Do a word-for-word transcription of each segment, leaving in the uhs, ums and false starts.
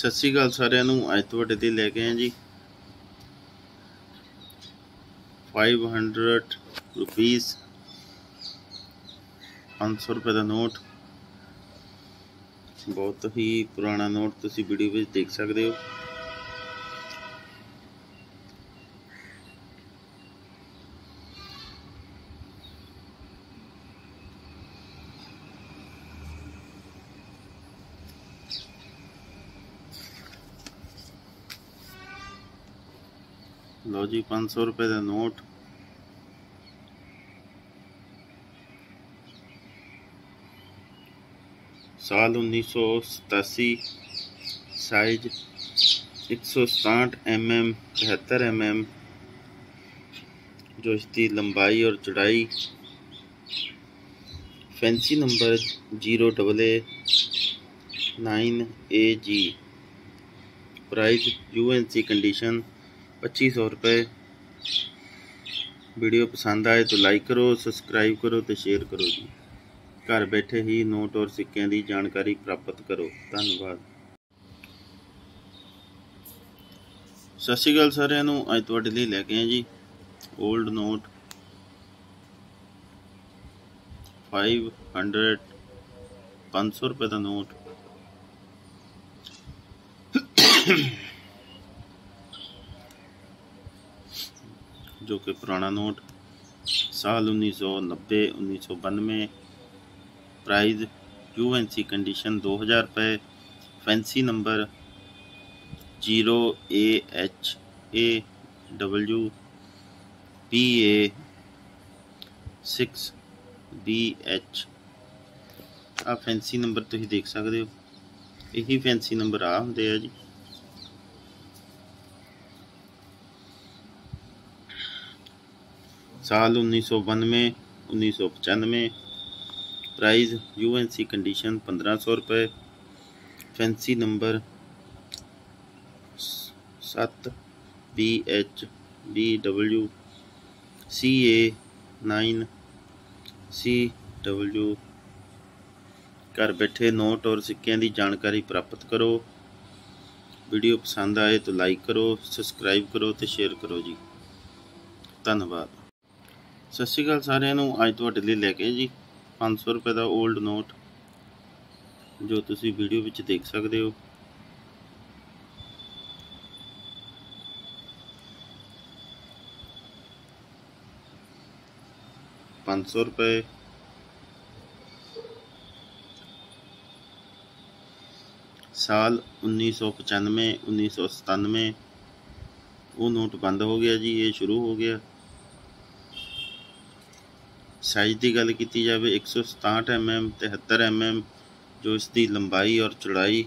सत श्री अकाल सारिਆਂ ਨੂੰ। ਅੱਜ ਤੁਹਾਡੇ ਲਈ ਲੈ ਕੇ ਆਏ ਜੀ फाइव हंड्रड रुपीज़ पाँच सौ रुपये का नोट। बहुत ही पुराना नोट तुसी वीडियो में देख सकते हो। लो जी पाँच सौ रुपये का नोट। साल उन्नीस सौ सतासी, साइज एक सौ सताहठ एम एम तिहत्तर एम एम, जो इसकी लंबाई और चौड़ाई। Fancy number zero double A nine A G. Price U N C condition पच्चीस सौ रुपये। वीडियो पसंद आए तो लाइक करो, सब्सक्राइब करो तो शेयर करो जी। घर बैठे ही नोट और सिक्किਆਂ की जानकारी प्राप्त करो। धन्यवाद। सत श्री अकाल सारिਆਂ ਨੂੰ। ਅੱਜ ਤੁਹਾਡੇ ਲਈ ਲੈ ਕੇ ਆਏ ਜੀ ओल्ड नोट फाइव हंड्रड पाँच सौ रुपये का नोट। जो कि पुराना नोट। साल उन्नीस सौ नब्बे उन्नीस सौ बानवे। Price U N C condition दो हज़ार रुपये। Fancy number zero A H A W P A six B H. आ फैंसी नंबर तुम देख सकते हो। यही फैंसी नंबर आ होंगे है जी। साल उन्नीस सौ बानवे उन्नीस सौ पचानवे। Price U N C condition पंद्रह सौ रुपये। फैंसी नंबर सत्त B H B W C A nine C W. घर बैठे नोट और सिक्किਆਂ की जानकारी प्राप्त करो। वीडियो पसंद आए तो लाइक करो, सब्सक्राइब करो तो शेयर करो जी। धन्यवाद। सत श्री अकाल सारिਆਂ ਨੂੰ। ਅੱਜ ਤੁਹਾਡੇ ਲਈ ਲੈ ਕੇ ਜੀ पाँच सौ रुपये का ओल्ड नोट, जो तुसी वीडियो ਵਿੱਚ देख सकते हो। पाँच सौ रुपये। साल उन्नीस सौ पचानवे उन्नीस सौ सतानवे। वो नोट बंद हो गया जी, ये शुरू हो गया। साइज की गल की जाए एक सौ सताहठ एम एम तिहत्तर एम एम, जो इसकी लंबाई और चौड़ाई।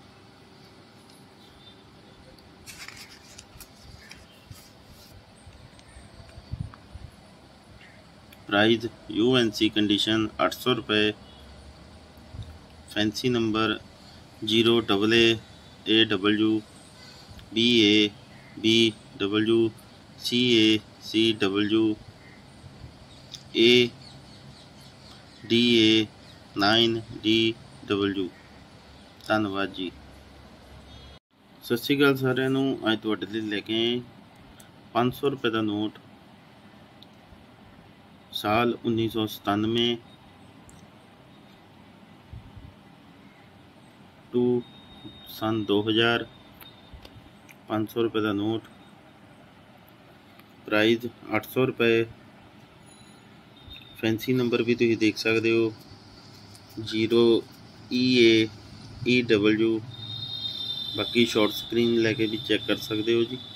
Price U N C condition आठ सौ रुपये। Fancy number zero double A A W B A B W C A C W A D A nine D W. धन्यवाद जी। सत श्री अकाल सारिਆਂ ਨੂੰ। ਅੱਜ ਤੁਹਾਡੇ ਲਈ ਲੈ ਕੇ ਆਏ पाँच सौ रुपये का नोट। साल उन्नीस सौ सतानवे टू सन दो हज़ार। पाँच सौ रुपये का नोट। प्राइस आठ सौ रुपये। फैंसी नंबर भी तुम देख सकते हो zero E A E W. बाकी शॉर्ट स्क्रीन लैके भी चेक कर सकते हो जी।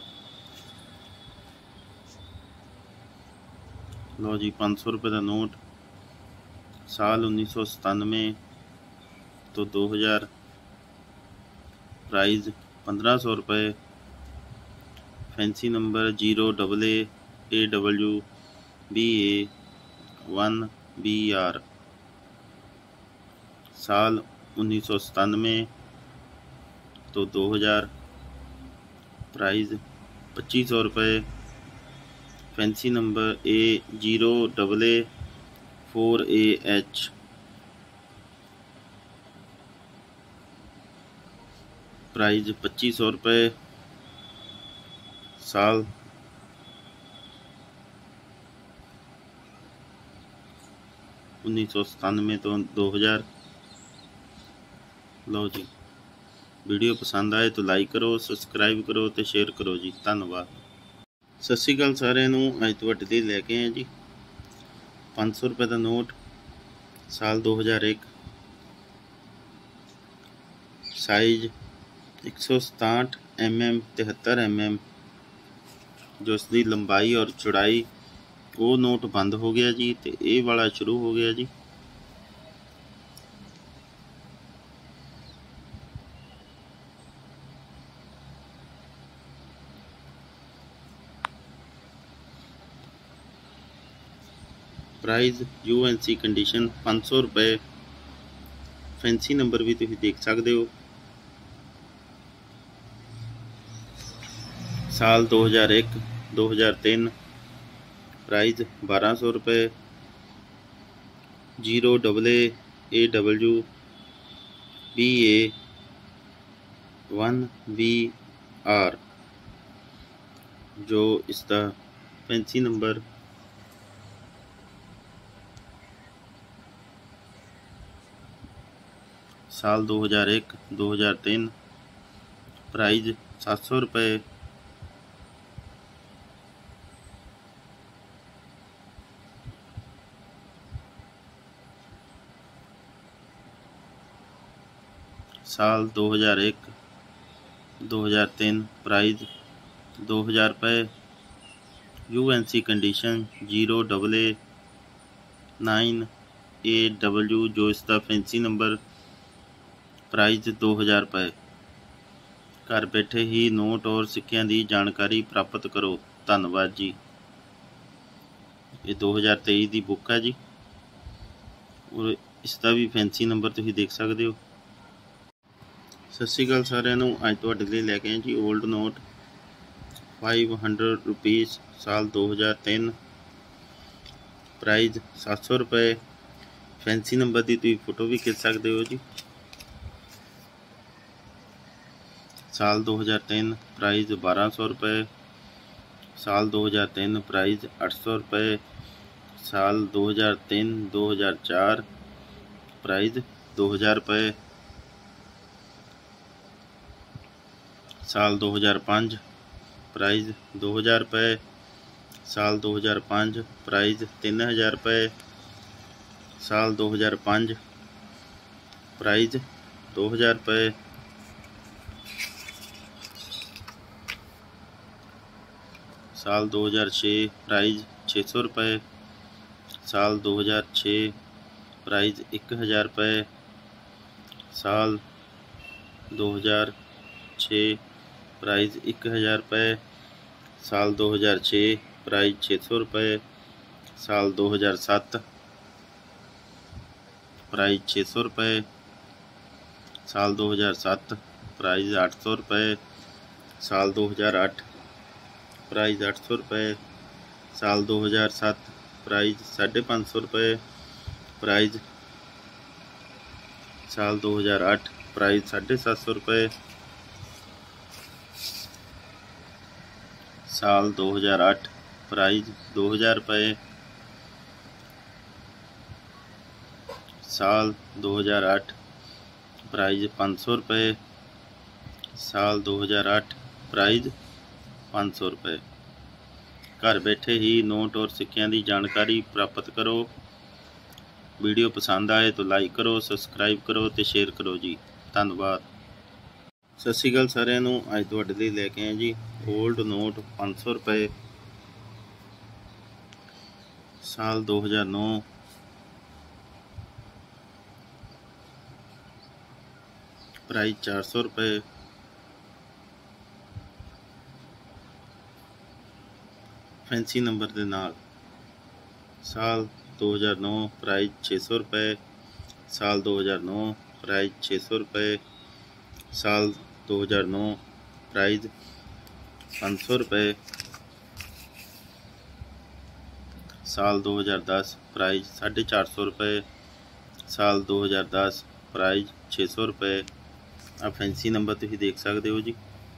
लो जी पाँच सौ रुपये का नोट। साल उन्नीस सौ सतानवे तो दो हज़ार। प्राइस पंद्रह सौ रुपये। Fancy number zero double A A W B A one B R. साल उन्नीस सौ सतानवे तो दो हज़ार। प्राइस पच्चीस सौ रुपये। Fancy number A zero double A four A H. Price पच्चीस सौ रुपये। साल उन्नीस सौ सतानवे तो दो हज़ार। लो जी, वीडियो पसंद आए तो लाइक करो, सब्सक्राइब करो तो शेयर करो जी। धन्यवाद। सत श्री अकाल सारिਆਂ ਨੂੰ। ਅੱਜ ਤੁਹਾਡੇ ਲਈ ਲੈ ਕੇ ਆਏ ਜੀ पाँच सौ रुपये का नोट, साल दो हज़ार एक, साइज एक सौ सताहठ एम एम तिहत्तर एम एम, जो इसकी लंबाई और चौड़ाई वो नोट बंद हो गया जी, तो ये वाला शुरू हो गया जी। Price U N C condition पाँच सौ रुपये। फैंसी नंबर भी तुम देख सकते हो। साल दो हज़ार एक, दो हज़ार तीन, प्राइज़ बारह सौ रुपये। Zero double A A W B A one B R, जो इसका फैंसी नंबर साल दो हज़ार एक, दो हज़ार तीन, प्राइज़ सात सौ रुपये। साल दो हज़ार एक, दो हज़ार तीन, प्राइज़ दो हज़ार रुपये। U N C condition zero double A nine A W, जो इसका फैंसी नंबर, प्राइज़ दो हज़ार रुपये। घर बैठे ही नोट और सिक्कियां की जानकारी प्राप्त करो। धन्यवाद जी। ये दो हज़ार तेईस की बुक है जी, और इसका भी फैंसी नंबर तुम देख सकते हो। सत श्री अकाल सारिਆਂ ਨੂੰ। ਅੱਜ ਤੁਹਾਡੇ ਲਈ ਲੈ ਕੇ ਆਏ जी old note five hundred rupees, साल दो हज़ार तीन, प्राइज़ सात सौ रुपये। फैंसी नंबर की तुम फोटो भी खिंच सकते हो जी। साल दो हज़ार तीन, प्राइज़ बारह सौ रुपये। साल दो हज़ार तीन, प्राइज़ आठ सौ रुपये। साल दो हज़ार तीन, दो हज़ार चार, प्राइज़ दो हज़ार रुपये। साल दो हज़ार पाँच, प्राइज़ दो हज़ार रुपये। साल दो हज़ार पाँच, प्राइज़ तीन हज़ार रुपये। साल दो हज़ार पाँच, प्राइज़ दो हज़ार रुपये। साल दो हज़ार छः, प्राइज़ छः सौ रुपये। साल दो हज़ार छः, प्राइज़ एक हज़ार रुपये। साल दो हज़ार छः, प्राइज़ एक हज़ार रुपये। साल दो हज़ार छः, प्राइज़ छः सौ रुपये। साल दो हज़ार सात, प्राइज़ छः सौ रुपये। साल दो हज़ार सात, प्राइज़ आठ सौ रुपये। साल दो हज़ार आठ, प्राइज़ आठ सौ रुपये। साल दो हज़ार सात, प्राइज़ साढ़े पाँच सौ रुपये। प्राइज़ साल दो हज़ार आठ, प्राइज़ साढ़े सात सौ रुपये। साल दो हज़ार आठ, प्राइज़ दो हज़ार रुपये। साल दो हज़ार आठ, प्राइज़ पाँच सौ रुपये। साल दो हज़ार आठ, प्राइज़ पाँच सौ रुपये। घर बैठे ही नोट और सिक्कियां की जानकारी प्राप्त करो। वीडियो पसंद आए तो लाइक करो, सब्सक्राइब करो तो शेयर करो जी। धन्यवाद। सत श्री अकाल सारिਆਂ ਨੂੰ। ਅੱਜ ਤੁਹਾਡੇ ਲਈ ਲੈ ਕੇ ਆਏ ਜੀ ओल्ड नोट पाँच सौ रुपये, साल दो हज़ार नौ, प्राइस चार सौ रुपये। फैंसी नंबर के नाल। साल दो हज़ार नौ, प्राइस छे सौ रुपये। साल दो हज़ार नौ, प्राइस छे सौ रुपये। साल दो हज़ार नौ, प्राइस पाँच सौ रुपये। साल दो हज़ार दस, प्राइस साढ़े चार सौ रुपये। साल दो हज़ार दस, प्राइस छः सौ रुपये। आ फैंसी नंबर तुसीं देख सकते हो जी।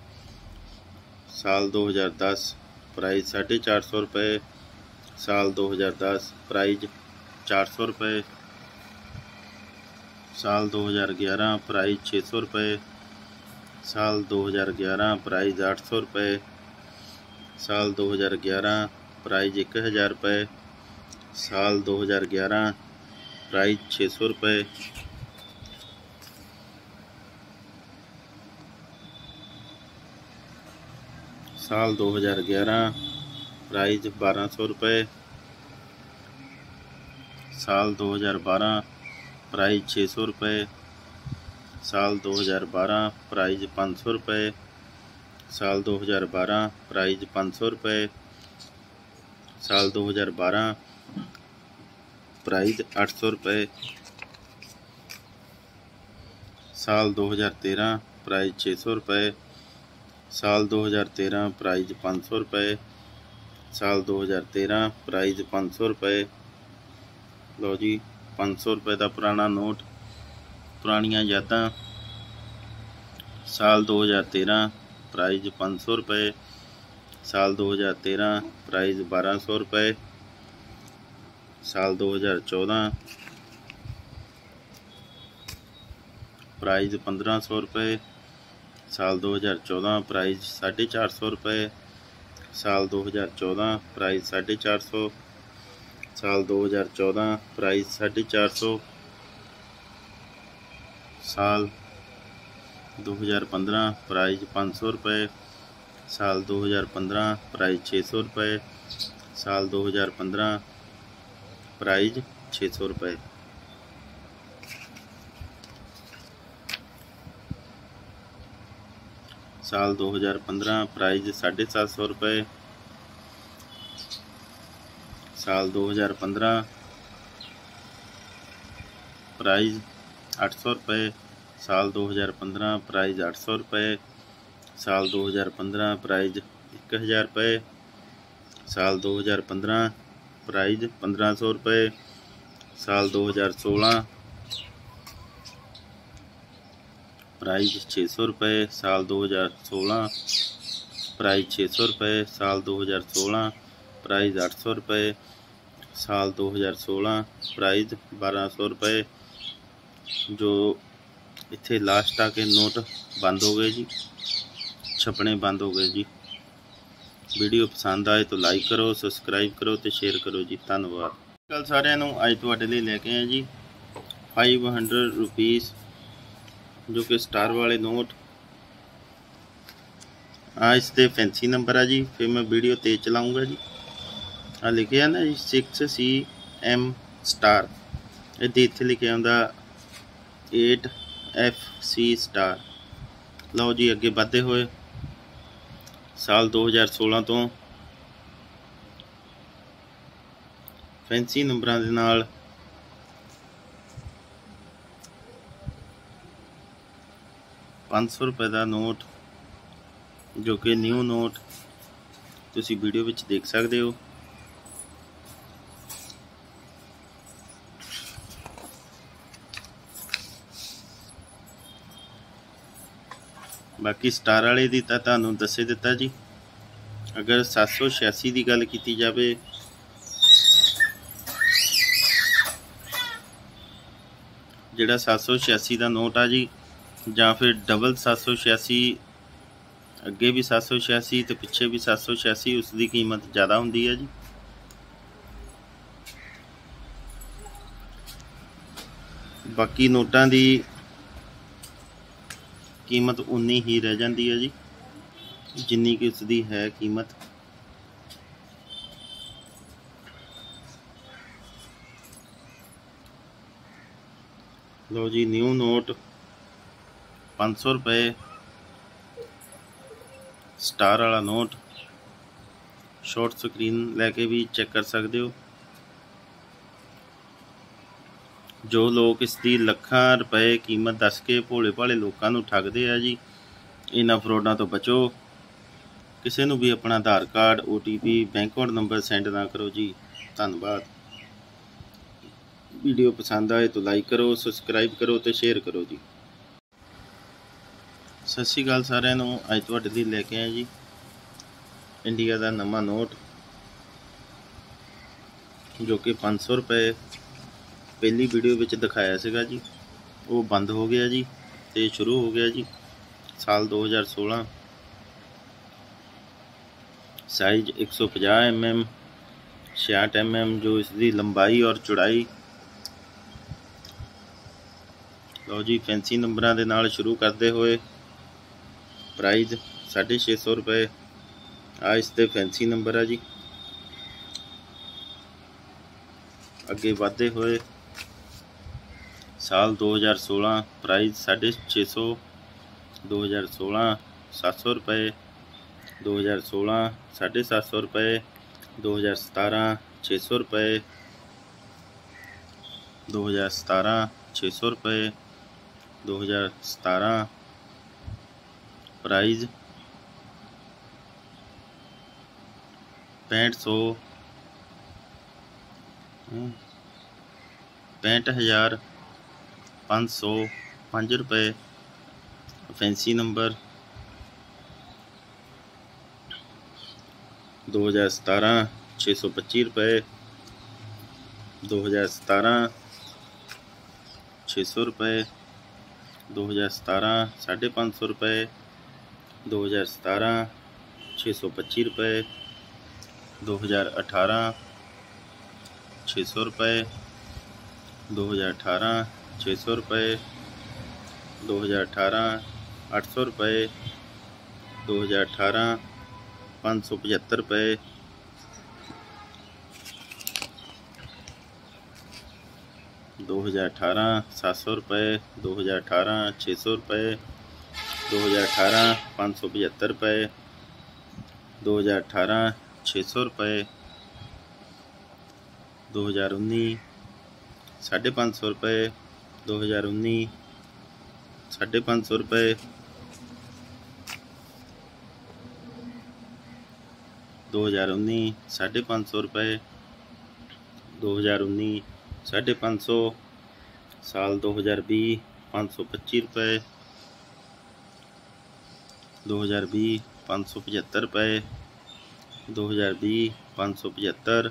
साल दो हज़ार दस, प्राइस साढ़े चार सौ रुपये। साल दो हज़ार दस, प्राइज चार सौ रुपये। साल दो हज़ार ग्यारह, प्राइज छः सौ रुपये। साल दो हज़ार ग्यारह, प्राइज आठ सौ रुपये। साल दो हज़ार ग्यारह, प्राइज एक हज़ार रुपये। साल दो हज़ार ग्यारह, प्राइज छः सौ रुपये। साल दो हज़ार ग्यारह, प्राइज बारह सौ रुपये। साल दो हज़ार बारह, प्राइज छः सौ रुपये। साल दो हज़ार बारह, प्राइज पाँच सौ रुपये। साल दो हज़ार बारह, प्राइज पाँच सौ रुपये। साल दो हज़ार बारह, प्राइज आठ सौ रुपये। साल दो हज़ार तेरह, प्राइज छः सौ रुपये। साल दो हज़ार तेरह, प्राइज पाँच सौ रुपये। साल दो हज़ार तेरह, प्राइज पाँच सौ रुपये। लो जी, पाँच सौ रुपये का पुराना नोट, पुरानियां यादां। साल दो हज़ार तेरह, प्राइज पाँच सौ रुपये। साल दो हज़ार तेरह, प्राइज बारह सौ रुपये। साल दो हज़ार चौदह, प्राइज पंद्रह सौ रुपये। साल दो हज़ार चौदह, प्राइज साढ़े चार सौ रुपये। साल दो हज़ार चौदह, प्राइज साढ़े चार सौ। साल दो हज़ार चौदह, प्राइज साढ़े चार सौ। साल दो हज़ार पंद्रह, प्राइज पाँच सौ रुपये। साल दो हज़ार पंद्रह, प्राइज छः सौ रुपये। साल दो हज़ार पंद्रह, प्राइज छः सौ रुपये। साल दो हज़ार पंद्रह, प्राइज साढ़े सात सौ रुपये। साल दो हज़ार पंद्रह, प्राइज आठ सौ रुपये। साल दो हज़ार पंद्रह, प्राइज आठ सौ रुपये। साल दो हज़ार पंद्रह, प्राइज एक हज़ार रुपये। साल दो हज़ार पंद्रह, प्राइज पंद्रह सौ रुपये। साल दो हज़ार सोलह, प्राइज छः सौ रुपये। साल दो हज़ार सोलह, प्राइज छः सौ रुपये। साल दो हज़ार सोलह, प्राइज आठ सौ रुपये। साल दो हज़ार सोलह, प्राइज बारह सौ रुपये। जो इत्थे लास्ट आके नोट बंद हो गए जी, छपने बंद हो गए जी। वीडियो पसंद आए तो लाइक करो, सबसक्राइब करो तो शेयर करो जी। धन्यवाद। कल सारे अज तुहाडे लई लैके आए जी फाइव हंड्रड रुपीज़, जो कि स्टार वाले नोट। आ इसके फैंसी नंबर है जी। फिर मैं वीडियो तेज चलाऊँगा जी। आ लिखे है ना जी सिक्स सी एम स्टार, इधर इत्थे लिखे आंदा एट एफ सी स्टार। लो जी, अगे बढ़ते हुए साल दो हज़ार सोलह तो फैंसी नंबरां दे नाल पाँच सौ रुपये का नोट, जो कि न्यू नोट तुसी वीडियो विच देख सकते हो। बाकी स्टार वाले की तो तुहानूं दस्से दिता जी। अगर सत्त सौ छियासी की गल की जाए, जिहड़ा सत्त सौ छियासी का नोट आ जी, जां फिर डबल सत्त सौ छियासी, अगे भी सत्त सौ छियासी तो पिछे भी सत्त सौ छियासी, उसकी कीमत ज़्यादा होंदी है जी। बाकी नोटां दी कीमत उन्नी ही रह जाती है जी, जिन्नी कि उसकी है कीमत। लो जी, न्यू नोट पाँच सौ रुपये, स्टार वाला नोट। शॉर्ट स्क्रीन लैके भी चेक कर सकते हो। जो लोग इसकी लखां रुपए कीमत दस के भोले भाले लोगों को ठगते हैं जी, इन्हां फ्रॉडां तो बचो। किसी नूं भी अपना Aadhaar card, O T P, bank account number send ना करो जी। धन्यवाद। वीडियो पसंद आए तो लाइक करो, सबसक्राइब करो तो शेयर करो जी। ਸਤਿ ਸ਼੍ਰੀ ਅਕਾਲ ਸਾਰਿਆਂ ਨੂੰ। ਅੱਜ ਤੁਹਾਡੇ ਲਈ ਲੈ ਕੇ ਆਏ ਜੀ ਇੰਡੀਆ ਦਾ ਨਵਾਂ ਨੋਟ ਜੋ ਕਿ ਪੰਜ ਸੌ ਰੁਪਏ ਪਹਿਲੀ ਵੀਡੀਓ ਵਿੱਚ ਦਿਖਾਇਆ ਸੀਗਾ ਜੀ, ਉਹ ਬੰਦ ਹੋ ਗਿਆ ਜੀ ਤੇ ਸ਼ੁਰੂ ਹੋ ਗਿਆ ਜੀ ਸਾਲ ਦੋ ਹਜ਼ਾਰ ਸੋਲਾਂ। ਸਾइज एक सौ पचास एम एम छियासठ एम एम जो इसकी लंबाई और चौड़ाई। लो जी फैंसी नंबरों के नाल शुरू करते हुए प्राइज साढ़े छे सौ रुपये आ इसके फैंसी नंबर है जी। अगे बढ़ते हुए साल दो हज़ार सोलह प्राइज साढ़े छे सौ, दो हज़ार सोलह सात सौ रुपये, दो हज़ार सोलह साढ़े सात सौ रुपये, दो हज़ार सतारह छे सौ रुपये, दो हज़ार सतारह छे सौ रुपये, दो हज़ार सतारह प्राइज पैंठ सौ पैंठ हज़ार पाँच सौ पाँच रुपये। फैंसी नंबर दो हज़ार सतारह छे सौ पच्चीस रुपये, दो हज़ार सतारह छे सौ रुपये, दो हज़ार सतारह साढ़े पाँच सौ रुपये, दो हज़ार सतारह छे सौ पच्चीस रुपये, दो हज़ार अठारह छे सौ रुपये, दो हज़ार अठारह छे सौ रुपये, दो हज़ार अठारह आठ सौ रुपये, दो हज़ार अठारह पाँच सौ पचहत्तर रुपये, दो हज़ार अठारह सात सौ रुपये, दो हज़ार अठारह छः सौ रुपये, दो हज़ार अठारह पाँच सौ पचहत्तर रुपये, दो हज़ार अठारह छः सौ रुपये, दो हज़ार उन्नीस साढ़े पाँच सौ रुपये, दो हज़ार उन्नीस साढ़े पाँच सौ रुपये, दो हज़ार उन्नीस साढ़े पाँच सौ रुपये, दो हज़ार उन्नीस साढ़े पाँच सौ। साल दो हज़ार बीस पाँच सौ पच्चीस रुपये, दो हज़ार बीस पाँच सौ पचहत्तर रुपये, दो हज़ार बीस पाँच सौ पचहत्तर।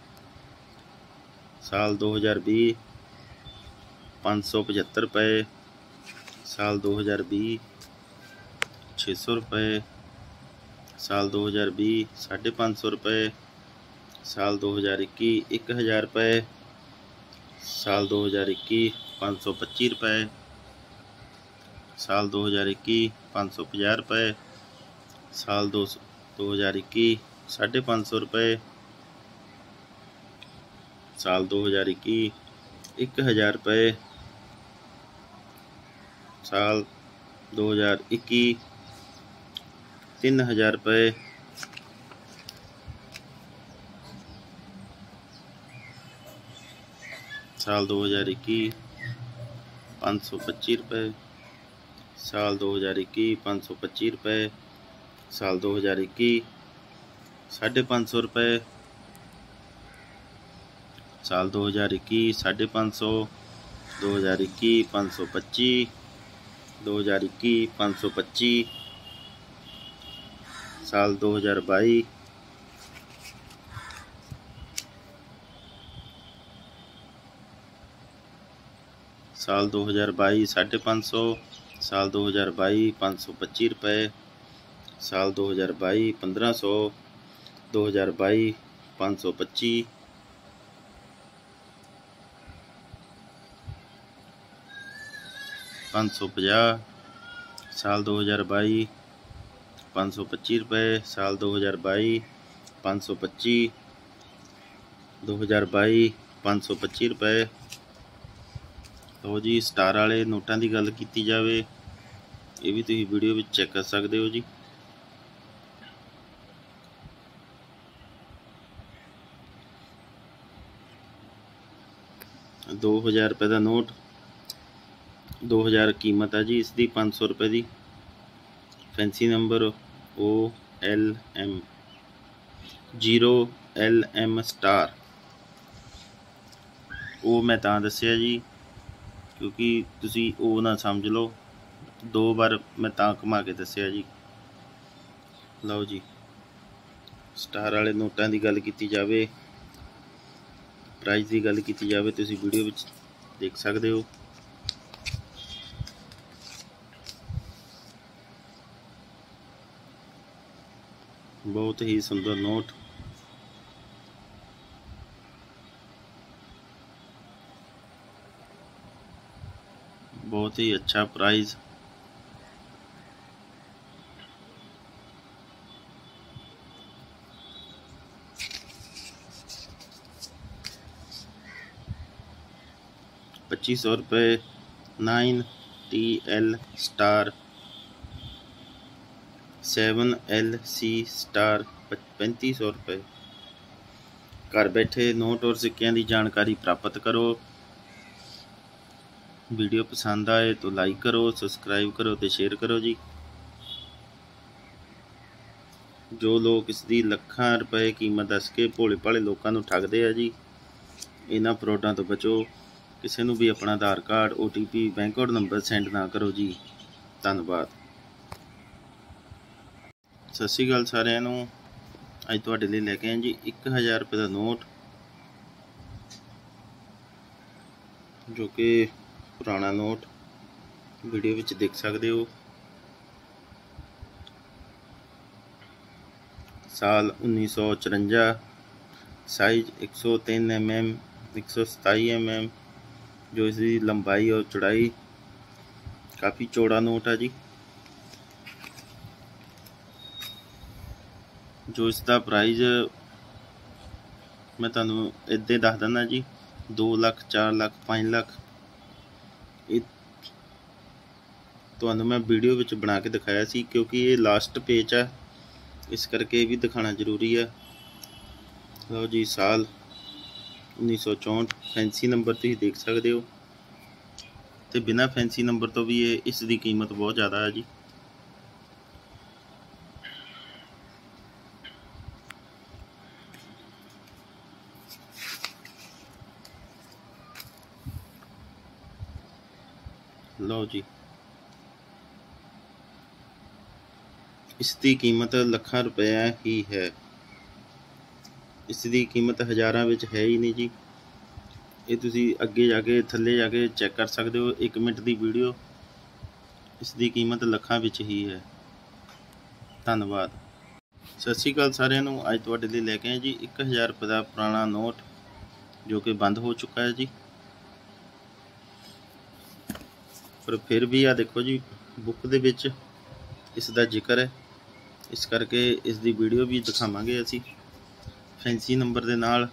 साल दो हज़ार बीस पाँच सौ पचहत्तर रुपये, साल दो हज़ार बीस छः सौ रुपये, साल दो हज़ार बीस साढ़े पाँच सौ रुपये, साल दो हज़ार इक्कीस एक हज़ार रुपये, साल दो हज़ार इक्कीस पाँच सौ पच्चीस रुपये, साल दो हज़ार इक्कीस पाँच सौ पचास रुपये, साल दो दो हज़ार इक्कीस साढ़े पाँच सौ रुपये, साल दो हज़ार इक्कीस एक हज़ार रुपये, साल दो हज़ार इक्कीस तीन हज़ार रुपये, साल दो हज़ार इक्कीस पाँच सौ पच्चीस रुपये, साल दो हज़ार इक्कीस पाँच सौ पच्चीस रुपये, साल दो हज़ार इक्कीस साढ़े पाँच सौ रुपये, साल दो हज़ार इक्कीस साढ़े पाँच सौ, दो हज़ार इक्कीस पाँच सौ पच्चीस, दो हज़ार इक्कीस पाँच सौ पच्चीस, साल दो हज़ार बाईस साल दो हज़ार बाईस साढ़े पाँच सौ, साल दो हज़ार बाईस पाँच सौ पच्चीस रुपये, साल दो हज़ार बाईस पंद्रह सौ, दो हज़ार बाईस पाँच सौ पच्चीस, पाँच सौ पचास, साल दो हज़ार बाईस पाँच सौ पच्चीस रुपये, साल दो हज़ार बाईस पाँच सौ पच्चीस, दो हज़ार बाईस पाँच सौ पच्चीस रुपये। तो जी स्टार वाले नोटां की गल की जाए, ये भी तुसीं वीडियो में चैक कर सकते हो जी। दो हज़ार रुपये का नोट, दो हज़ार कीमत है जी इसकी, पाँच सौ रुपये की। Fancy number O L M zero L M star. वो मैं तां दस्सिया जी क्योंकि तुसी ओ ना समझ लो, दो बार मैं तां घुमा के दस्सिया जी। लो जी, स्टार वाले नोटां की गल की जाए, प्राइस की गल की जाए, तुसीं वीडियो विच देख सकते हो। बहुत ही सुंदर नोट, बहुत ही अच्छा प्राइस। पच्चीस सौ रुपये, nine T L star, seven L C star पैंती सौ रुपये। घर बैठे नोट और सिक्कियां की जानकारी प्राप्त करो। वीडियो पसंद आए तो लाइक करो, सबसक्राइब करो तो शेयर करो जी। जो लोग इसकी ਲੱਖਾਂ रुपए कीमत दस के भोले भाले लोगों को ठगते हैं जी, इन्होंने फ्रॉडां तो बचो। किसी को भी अपना Aadhaar card, O T P, bank account number send ना करो जी। धन्यवाद। सत श्री अकाल सारिਆਂ ਨੂੰ। अज तुहाडे लिए लैके आए जी एक हज़ार रुपये का नोट, जो कि पुराना नोट वीडियो विच देख सकते हो। साल उन्नीस सौ चुरंजा, साइज एक सौ तीन एम एम, एक सौ सताई एम एम, जो इसकी लंबाई और चौड़ाई काफ़ी चौड़ा नोट है जी। जो इसका प्राइस मैं तुहानू इद्दां दस दिना जी, दो लख, चार लख, पाँच लख, तुहानू मैं वीडियो विच बना के दिखाया सी, क्योंकि ये लास्ट पेज है, इस करके भी दिखाना जरूरी है। लो जी, साल उन्नीस सौ चौंठ, फैंसी नंबर तुसीं देख सकते हो, तो बिना फैंसी नंबर तो भी ये इसकी कीमत बहुत ज़्यादा है जी। लो जी, इसकी कीमत लखां रुपया ही है, इसकी कीमत हज़ारां विच है ही नहीं जी। ये तुसीं अगे जाके थल्ले जाके चैक कर सकते हो, एक मिनट की वीडियो, इसकी कीमत लखां विच ही है। धन्यवाद। सत श्री अकाल सारिਆਂ ਨੂੰ। अज तुहाडे लिए लैके आए जी एक हज़ार रुपये का पुराना नोट, जो कि बंद हो चुका है जी। पर फिर भी आ देखो जी, बुक दे विच इसका जिक्र है, इस करके इसकी वीडियो भी दिखावांगे असी। फैंसी नंबर के नाल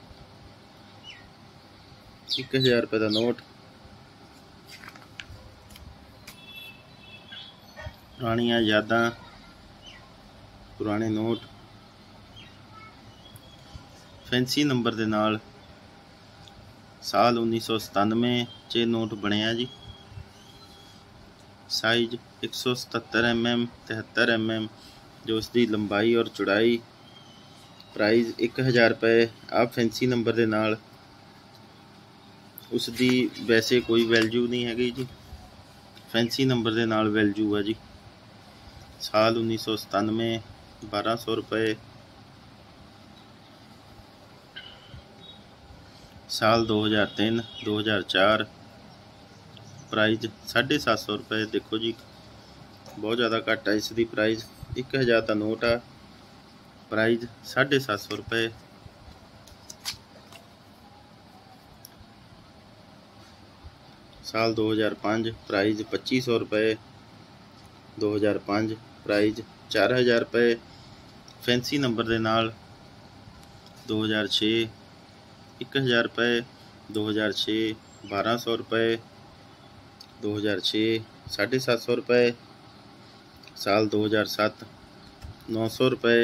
एक हज़ार रुपये का नोट, पुरानियां यादां, पुराने नोट, फैंसी नंबर के नाल साल उन्नीस सौ सतानवे च नोट बनया जी। साइज एक सौ सतहत्तर एम एम, तिहत्तर एम एम, जो इसकी लंबाई और चौड़ाई। प्राइस एक हज़ार रुपये। आप फैंसी नंबर के नाल उसकी वैसे कोई वैल्यू नहीं हैगी जी, फैंसी नंबर के नाल वैल्यू है जी। साल उन्नीस सौ सतानवे, बारह सौ रुपये। साल दो हज़ार तीन, दो हज़ार चार। प्राइस साढ़े सात सौ रुपये। देखो जी, बहुत ज़्यादा घट है इसकी प्राइस। एक हज़ार का नोट आ, प्राइस साढ़े सात सौ रुपये। साल दो हज़ार पाँच, प्राइस पच्ची सौ रुपये। दो हज़ार पाँच, प्राइस चार हज़ार रुपये। फैंसी नंबर के नाल दो हज़ार छे, एक हज़ार रुपये। दो हज़ार छे, बारह सौ रुपये। दो हज़ार छे, साढ़े सात सौ रुपये। साल दो हज़ार सात, नौ सौ रुपये।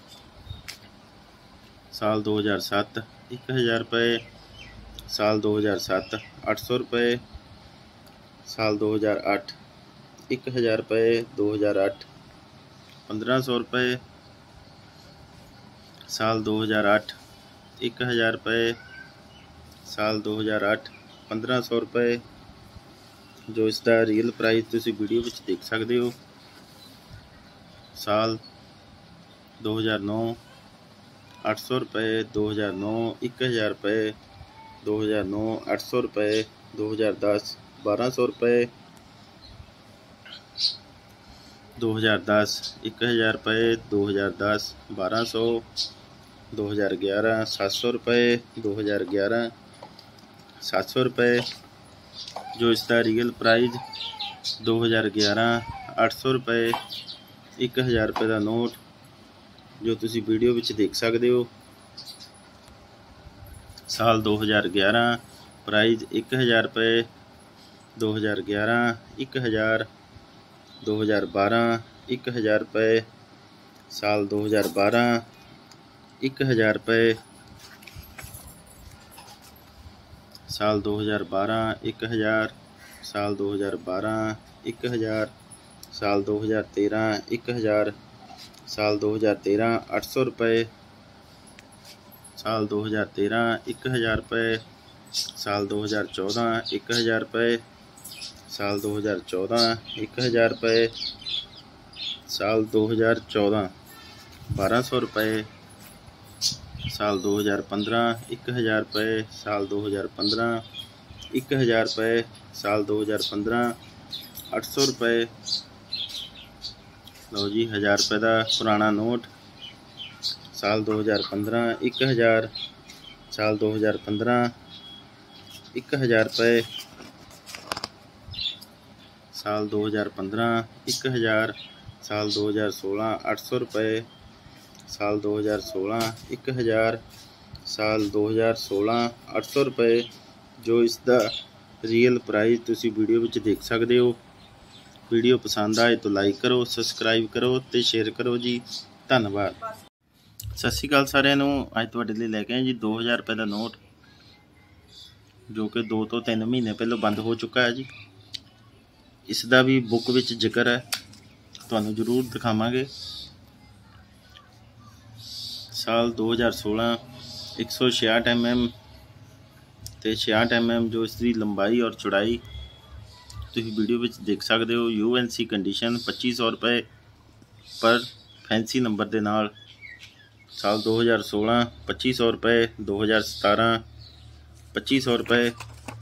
साल दो हज़ार सात, एक हज़ार रुपये। साल दो हज़ार सात, आठ सौ रुपये। साल दो हज़ार आठ, एक हज़ार रुपये। दो हज़ार आठ, पंद्रह सौ रुपये। साल दो हज़ार आठ, एक हज़ार रुपये। साल दो हज़ार आठ, पंद्रह सौ रुपये। जो इसका रियल प्राइस तुसी वीडियो विच देख सकते हो। साल दो हज़ार नौ अठ सौ रुपये, दो हज़ार नौ एक हज़ार रुपये, दो हज़ार नौ अठ सौ रुपये, दो हज़ार दस बारह सौ रुपये, दो हज़ार दस एक हज़ार रुपये, दो हज़ार दस बारह सौ, दो हज़ार ग्यारह सात सौ रुपये, दो हज़ार ग्यारह सात सौ रुपये। जो इसका रियल प्राइस दो हज़ार ग्यारह अठ सौ रुपये, एक हज़ार रुपये का नोट जो तुसी वीडियो विच देख सकते हो। साल दो हज़ार ग्यारह प्राइस एक हज़ार रुपये, दो हज़ार ग्यारह एक हज़ार, दो हज़ार बारह एक हज़ार रुपये, साल दो हज़ार बारह एक हज़ार रुपये, साल दो हज़ार बारह एक हज़ार, साल दो हज़ार बारह एक हज़ार, साल दो हज़ार तेरह एक हज़ार, साल दो हज़ार तेरह अठ सौ रुपये, साल दो हज़ार तेरह एक हज़ार रुपये, साल दो हज़ार चौदह एक हज़ार रुपये, साल दो हज़ार चौदह एक हज़ार रुपये, साल दो हज़ार चौदह बारह सौ रुपये, साल दो हज़ार पंद्रह एक हज़ार रुपये, साल दो हज़ार पंद्रह एक हज़ार रुपये, साल दो हज़ार पंद्रह अठ सौ रुपये। लो जी हज़ार रुपये का पुराना नोट। साल दो हज़ार पंद्रह एक हज़ार, साल दो हज़ार पंद्रह एक हज़ार रुपये, साल दो हज़ार पंद्रह एक हज़ार, साल दो हज़ार सोलह अठ सौ रुपये, साल दो हज़ार सोलह एक हज़ार, साल दो हज़ार सोलह अठ सौ रुपये। जो इसका रियल प्राइस तुसी वीडियो विच देख सकते हो। वीडियो पसंद आए तो लाइक करो, सबसक्राइब करो तो शेयर करो जी। धन्यवाद। सत श्री अकाल सारिਆਂ ਨੂੰ। ਅੱਜ ਤੁਹਾਡੇ ਲਈ ਲੈ ਕੇ ਆਏ ਜੀ दो हज़ार रुपये का नोट जो कि दो तो तीन महीने पहले बंद हो चुका है जी। इसका भी बुक विच जिक्र है, ਤੁਹਾਨੂੰ जरूर दिखावांगे। साल दो हज़ार सोलह एक सौ छियाठ एम एम तो छियाठ एम एम जो इसकी लंबाई और चौड़ाई तुम वीडियो में देख सकते हो। यू एन सी कंडीशन पच्ची सौ रुपये पर फैंसी नंबर के नाल। साल दो हज़ार सोलह पच्ची सौ रुपये, दो हज़ार सतारह पच्ची सौ रुपये,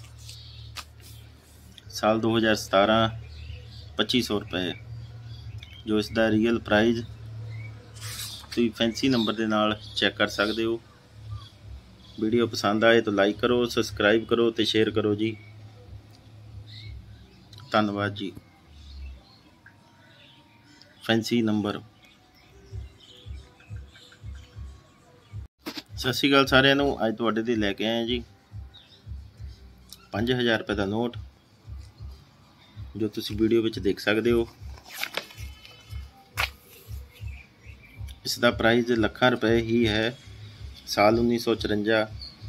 साल दो हज़ार सतारह पच्ची सौ रुपये। जो इसका रियल प्राइस तुम फैंसी नंबर के नाल चैक कर सकते हो। वीडियो पसंद आए तो लाइक करो, सबसक्राइब करो तो शेयर करो जी। धन्यवाद जी। Fancy number. सत श्री अकाल सारिਆਂ ਨੂੰ। ਅੱਜ ਤੁਹਾਡੇ ਲਈ ਲੈ ਕੇ ਆਏ ਜੀ पाँच हज़ार रुपये का नोट जो तुसी वीडियो में देख सकते हो। इसका प्राइस लखा रुपये ही है। साल उन्नीस सौ चुरंजा,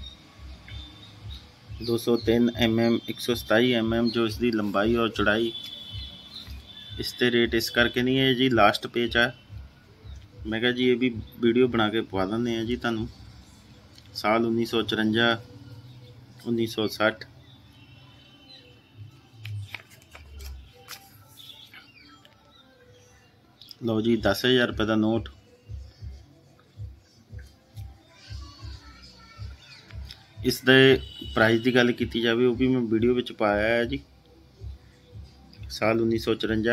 दो सौ तीन एम एम, एक सौ सताई एम एम जो इसकी लंबाई और चौड़ाई। इसते रेट इस करके नहीं है जी, लास्ट पेज है। मैं कहा जी ये भी वीडियो बना के पवा दें जी तुहानू। साल उन्नीस सौ चुरंजा, उन्नीस सौ सठ, लो जी दस हज़ार रुपये का नोट। इस दे प्राइस की गल की जाए वो भी मैं वीडियो में पाया है जी। साल उन्नीस सौ चुरंजा,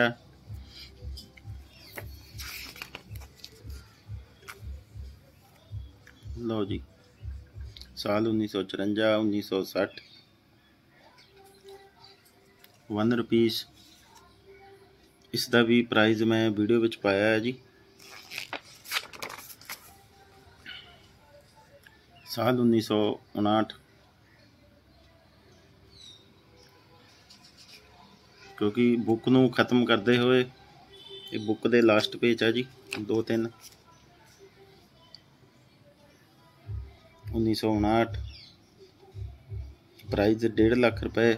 लो जी साल उन्नीस सौ चुरंजा, उन्नीस सौ सठ, वन रुपीस। इसका भी प्राइस मैं वीडियो में पाया है जी। साल उन्नीस सौ उनाहठ, क्योंकि बुक नू खत्म करते हुए ये बुक के लास्ट पेज है जी। दो तीन उन्नीस सौ उनाहठ, प्राइस डेढ़ लाख रुपए।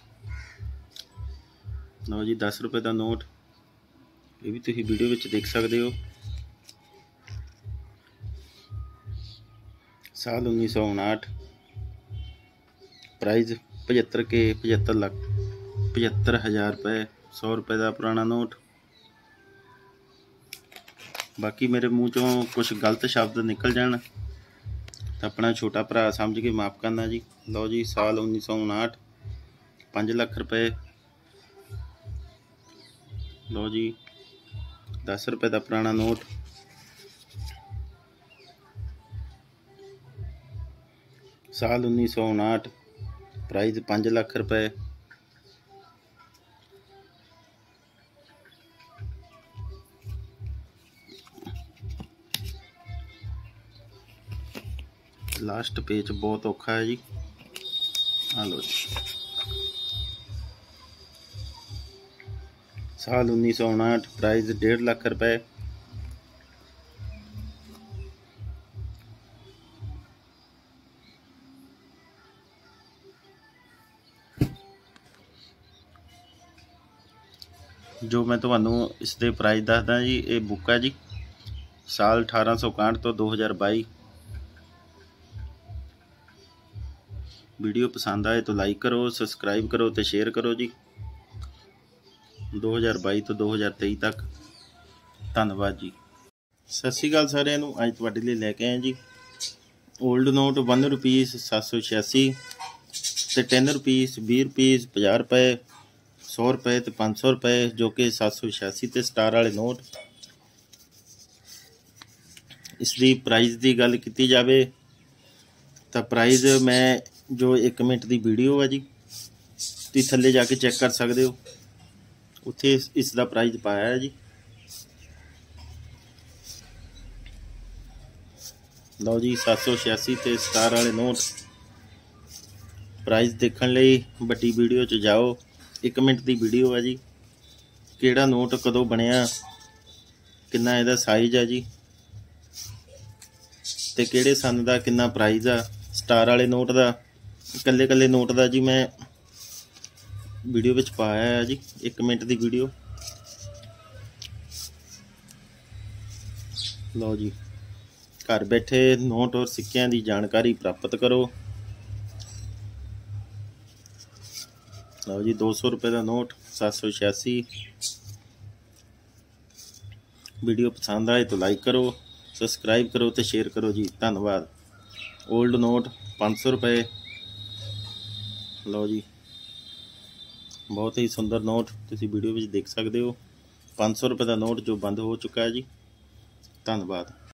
लो जी दस रुपये का नोट, ये भी तुम वीडियो में देख सकते हो। साल उन्नीस सौ उनाहठ, प्राइस पचहत्तर के पचहत्तर लाख पचहत्तर हज़ार रुपये, सौ रुपये का पुराना नोट। बाकी मेरे मूँह चों कुछ गलत शब्द निकल जान तो अपना छोटा भरा समझ के माफ़ करना जी। लो जी, साल उन्नीस सौ उनाहठ, पाँच लख रुपये। लो जी, दस रुपये का पुराना नोट। साल उन्नीस सौ उनाहठ, प्राइस पाँच लख रुपये। लास्ट पेज बहुत औखा है जी। आ लो जी, साल उन्नीस सौ उनाहठ, प्राइस डेढ़ लाख रुपए। जो मैं ਤੁਹਾਨੂੰ ਇਸ ਦੇ ਪ੍ਰਾਈਸ ਦੱਸਦਾ ਜੀ, ਇਹ ਬੁੱਕ ਹੈ ਜੀ ਸਾਲ अठारह सौ इकसठ ਤੋਂ दो हज़ार बाईस। वीडियो पसंद आए तो लाइक करो, सबसक्राइब करो तो शेयर करो जी। दो हज़ार बाईस तो दो हज़ार तेईस तक। धन्यवाद जी। सत श्री अकाल सारिਆਂ ਨੂੰ। ਅੱਜ ਤੁਹਾਡੇ ਲਈ ਲੈ ਕੇ ਆਏ ਜੀ ओल्ड नोट वन रुपीज़ सत्त सौ छियासी तो टेन रुपीज़ बीस रुपीज़ पचास रुपए सौ रुपए तो पाँच सौ रुपए, जो कि सत्त सौ छियासी तो स्टार वाले नोट। इसकी प्राइस की गल की जाए तो प्राइस मैं जो एक मिनट की वीडियो है जी, तुम थले जाके चेक कर सकते हो, उत्थे इसका प्राइस पाया है जी। लो जी, सत्त सौ छियासी तो स्टार वाले नोट। प्राइस देखने लिए बड़ी वीडियो च जाओ, एक मिनट की वीडियो है जी। किहड़ा नोट कदों बनया, कितना इहदा साइज है जी, ते किहड़े सन का कितना प्राइस आ स्टार वाले नोट का, कल्ले कल्ले नोट का जी मैं वीडियो विच पाया है जी। एक मिनट की वीडियो। लो जी, घर बैठे नोट और सिक्कियां की जानकारी प्राप्त करो। लो जी, दो सौ रुपये का नोट सत्त सौ छियासी। वीडियो पसंद आए तो लाइक करो, सबसक्राइब करो तो शेयर करो जी। धन्यवाद। ओल्ड नोट पाँच सौ रुपये। लो जी, बहुत ही सुंदर नोट तुसी वीडियो में देख सकते हो। पाँच सौ रुपये का नोट जो बंद हो चुका है जी। धन्यवाद।